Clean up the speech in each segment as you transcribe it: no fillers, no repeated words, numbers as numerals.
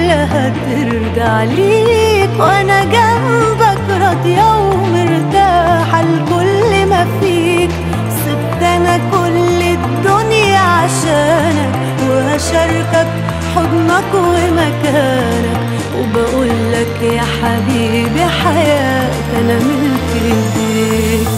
كلها ترجع ليك، وانا جنبك راضية ومرتاحة لكل ما فيك. سبت انا كل الدنيا عشانك، وهشاركك حضنك ومكانك، وبقولك يا حبيبي حياتي انا ملك ايديك.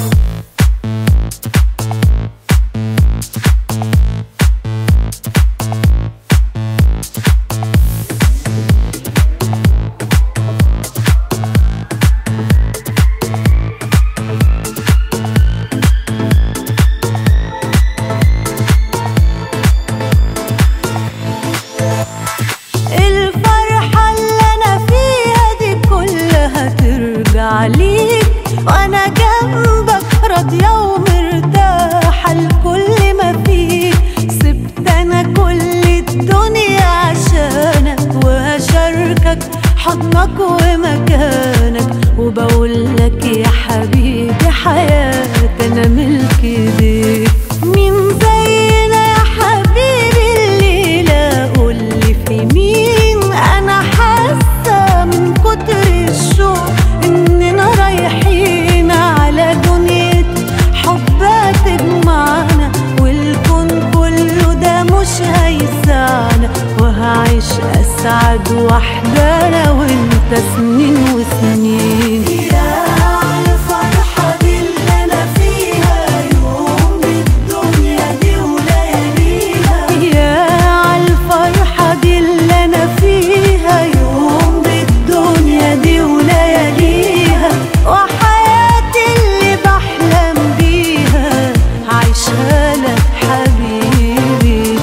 عليك وانا جنبك راضية ومرتاحة لكل ما فيك. سبت انا كل الدنيا عشانك، وهشاركك حضنك ومكانك، وبقولك يا حبيبي حياتي انا ملك ايديك. مين زينا يا حبيبي الليلة قولي في مين؟ انا حاسة من كتر الشوق إننا رايحين على دنيا حبها تجمعنا، والكون كله ده مش هيسعنا، وهعيش أسعد وحدة أنا وأنت سنين وسنين. يا عالفرحة دي اللي أنا فيها، يوم بالدنيا دي ولياليها. يا عالفرحة دي اللي أنا فيها، يوم بالدنيا دي ولياليها، وحياتي اللي بحلم بيها عايشها لك حبيبي.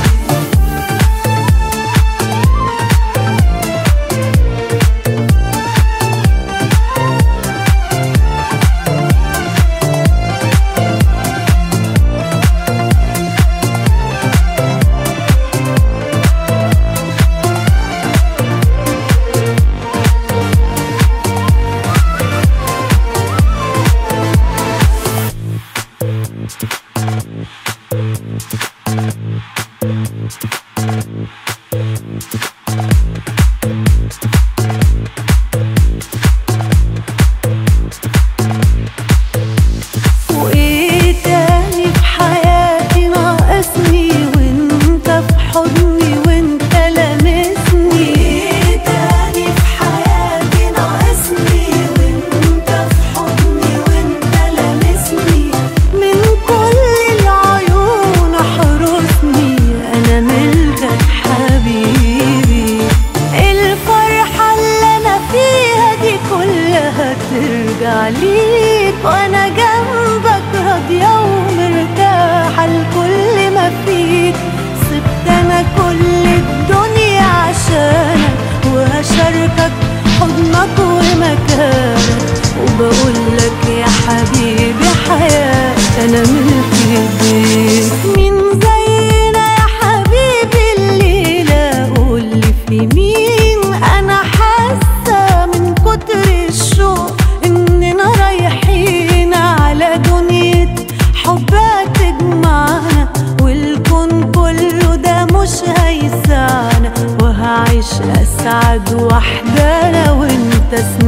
وإيه تاني في حياتي ناقصني وانت في حضني وانت لامسني؟ وإيه تاني في حياتي ناقصني وانت في حضني وانت لامسني؟ من كل العيون احرسني انا ملكك حبيبي. الفرحة اللي انا فيها دي كلها ترجع ليك، وانا جنبك راضية ومرتاحة لكل ما فيك. سبت انا كل الدنيا عشانك، وهشاركك حضنك ومكانك، وبقولك يا حبيبي حياتي انا ملك ايديك. مين زينا يا حبيبي الليلة قولي في مين؟ انا حاسة من كتر الشوق اننا رايحين على دنيا حبها تجمعنا، والكون كله ده مش هيسعنا، وهعيش اسعد وحدة انا وانت